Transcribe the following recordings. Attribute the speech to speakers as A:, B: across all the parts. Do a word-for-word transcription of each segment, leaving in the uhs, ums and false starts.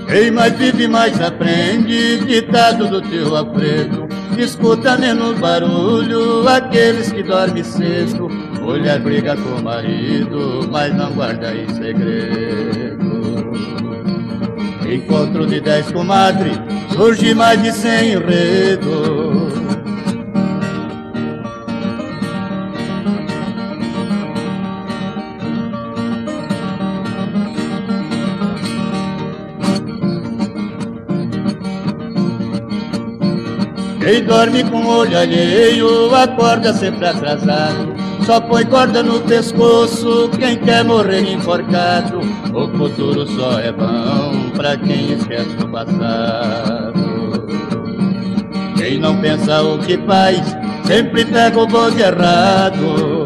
A: Quem mais vive mais aprende, ditado do tio Alfredo. Escuta menos barulho aqueles que dormem cedo. Mulher briga com o marido, mas não guarda em segredo. Encontro de dez comadres, surge mais de cem enredos. Quem dorme com o olho alheio acorda sempre atrasado. Só põe corda no pescoço quem quer morrer enforcado. O futuro só é bom pra quem esquece o passado. Quem não pensa o que faz sempre pega o bonde errado.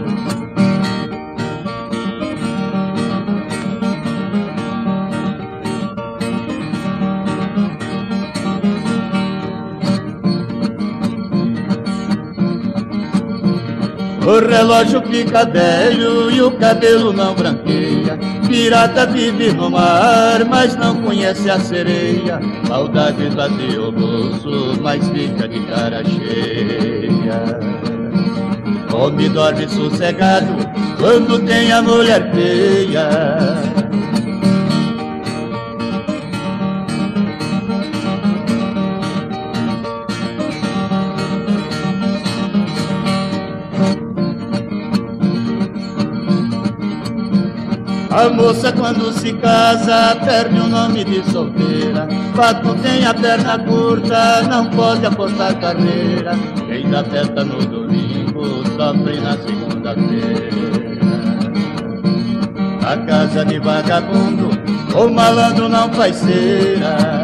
A: O relógio fica velho e o cabelo não branqueia. Pirata vive no mar, mas não conhece a sereia. Maldade esvazia o bolso, mas fica de cara cheia. Homem dorme sossegado quando tem a mulher feia. A moça quando se casa perde o nome de solteira. Pato tem a perna curta, não pode apostar carreira. Quem dá festa no domingo sofre na segunda-feira. A casa de vagabundo, o malandro não faz cera.